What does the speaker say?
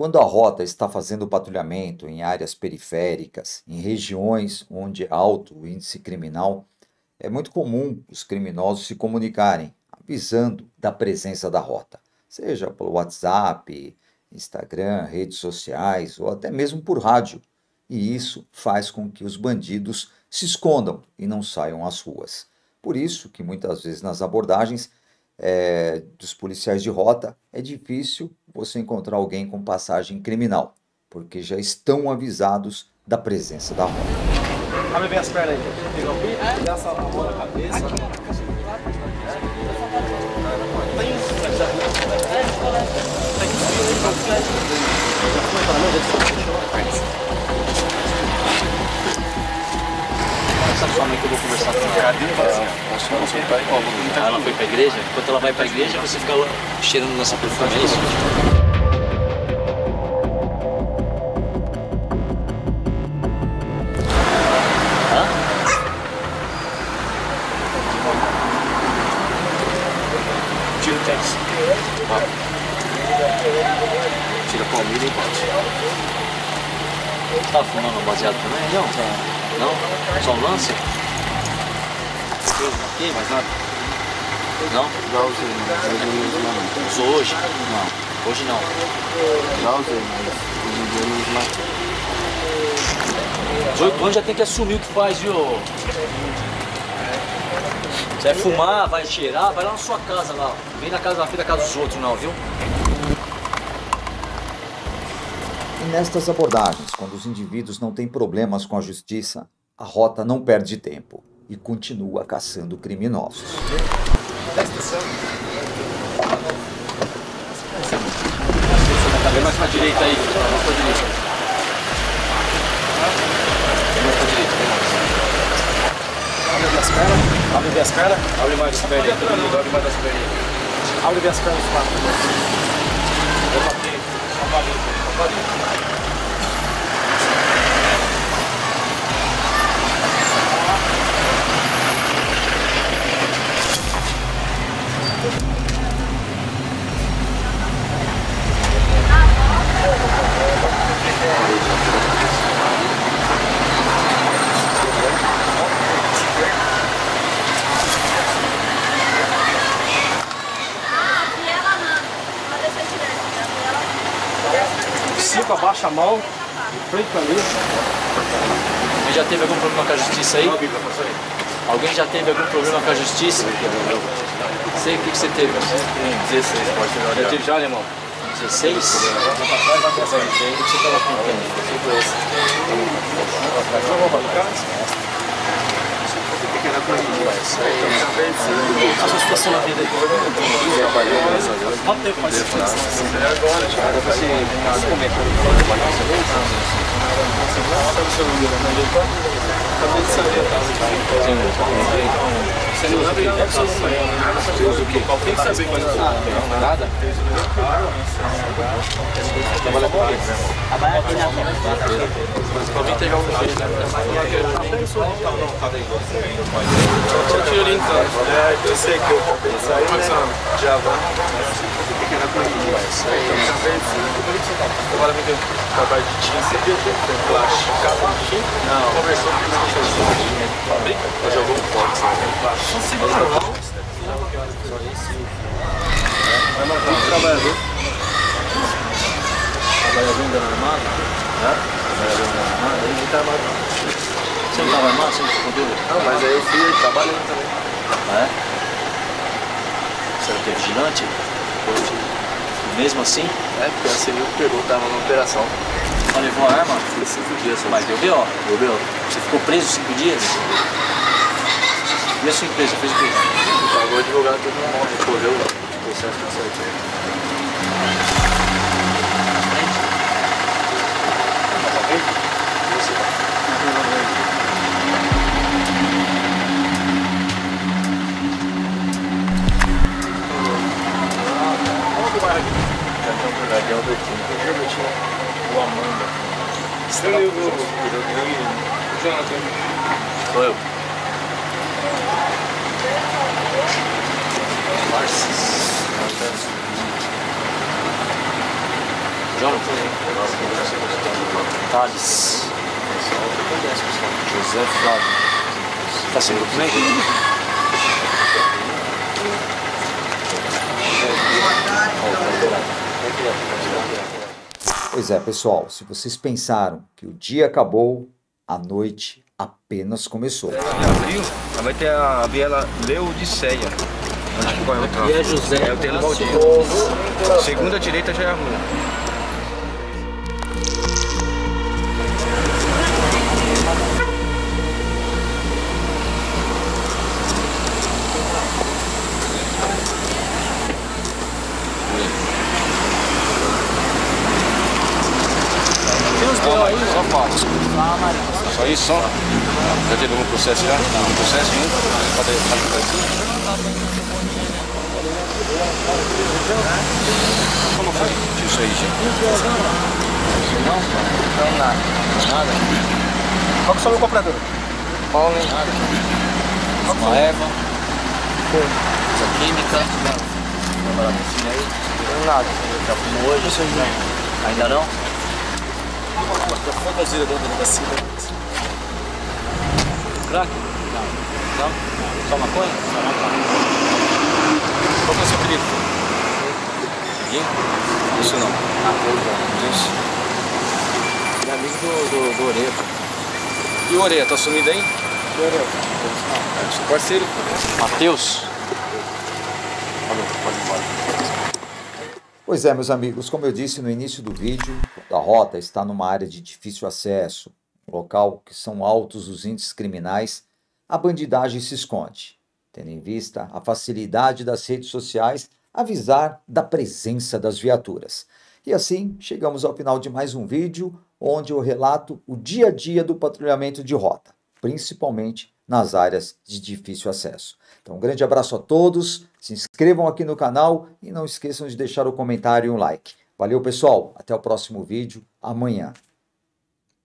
Quando a rota está fazendo patrulhamento em áreas periféricas, em regiões onde há alto índice criminal, é muito comum os criminosos se comunicarem, avisando da presença da rota, seja pelo WhatsApp, Instagram, redes sociais ou até mesmo por rádio. E isso faz com que os bandidos se escondam e não saiam às ruas. Por isso que muitas vezes nas abordagens dos policiais de rota é difícil você encontrar alguém com passagem criminal, porque já estão avisados da presença da rota. Abre bem as pernas aí. Pegar o pico, dá essa mão na cabeça. Essa sua mãe que eu vou conversar com ela. Ela foi pra igreja? Enquanto ela vai pra igreja, você fica cheirando nossa perfume, é isso? Tira o tênis. Tira a palmilha e bate. Você tava fumando baseado também? Não? Não? Só um lance? Aqui, mais nada? Não? Já usei, mas hoje eu não uso mais. Usou hoje? Não. Hoje não. Já usei, mas hoje em dia eu não uso mais. 18 anos já tem que assumir o que faz, viu? Você vai fumar, vai cheirar, vai lá na sua casa lá. Vem na casa da filha, da casa dos outros não, viu? E nestas abordagens, quando os indivíduos não têm problemas com a justiça, a rota não perde tempo e continua caçando criminosos. Vem mais pra direita aí, mais pra direita. Mais pra direita, vem mais. Abre bem as pernas, abre bem as pernas. Abre mais as pernas, todo mundo abre mais as pernas. Abre bem as pernas, vai pra dentro, só pra dentro, só pra dentro. Abaixa a mão, frente pra mim. Alguém já teve algum problema com a justiça aí? Alguém já teve algum problema com a justiça? Sei o que você teve. 16, pode ter. Já teve já, alemão? 16? O que você estava contando? A sua situação na vida aí? Quanto tempo faz isso? Agora, já. Acabei de saber, você não sabe nada sobre o que? Qual tem que saber quando eu nada? Trabalha com o quê? Trabalha aqui na frente. Mas alguém teve algum jeito, né? Tinha tiro então. Eu sei que eu saí, mas já vai. Pequena coisinha. Agora me deu trabalho de tinta. Você viu que plástico? Capa de tinta? Não. Conversou com o professor. Brinca? Eu jogou um pouco. Só segura não. Vai matar um trabalhador. Trabalhador ainda armado? Trabalhador ainda armado? Ele não tá armado não. Você não estava armado? Você não ficou duro? Não, mas aí eu fui trabalhando também. Ah, é? Você era o que? Vigilante? Mesmo assim? É, porque a civil pegou, tava na operação. Mas levou a arma? Foi 5 dias. Mas deu B.O.? Deu B.O. Você ficou preso 5 dias? E a sua empresa fez o quê? Pagou o advogado, todo mundo recorreu lá. O processo tudo certinho. Mas a frente? Você vai. Guardião Albertino. O Amanda. Você é o Jonathan. Sou eu. Marcis. João? Thales. José Flávio. Tá sem documento? Pois é, pessoal, se vocês pensaram que o dia acabou, a noite apenas começou. Em abril, vai ter a Viela Leodiceia. Onde que corre o tráfego. E é José. É o terreno baldio. Segunda direita já é a rua. Tem uns B.O. aí, Só fácil. Só isso, só? Já teve algum processo já? Algum processo nenhum? Como foi isso aí, gente? Não, nada. Qual que são o comprador? Paulo, hein? Nada. Uma Eva. Essa química. Nada. Já fumou hoje? Ainda não? Qual que é a gira dentro da delegacia? Crack? Não. Só maconha? Só maconha. Qual que é o seu apelido? Ninguém? Isso não. Isso. É amigo do Oreto. E o Oreia, tá sumido aí? Sou parceiro. Matheus? Pois é, meus amigos, como eu disse no início do vídeo, a rota está numa área de difícil acesso, um local que são altos os índices criminais, a bandidagem se esconde, tendo em vista a facilidade das redes sociais avisar da presença das viaturas. E assim, chegamos ao final de mais um vídeo, onde eu relato o dia a dia do patrulhamento de rota, principalmente nas áreas de difícil acesso. Então, um grande abraço a todos, se inscrevam aqui no canal e não esqueçam de deixar o comentário e um like. Valeu, pessoal, até o próximo vídeo, amanhã.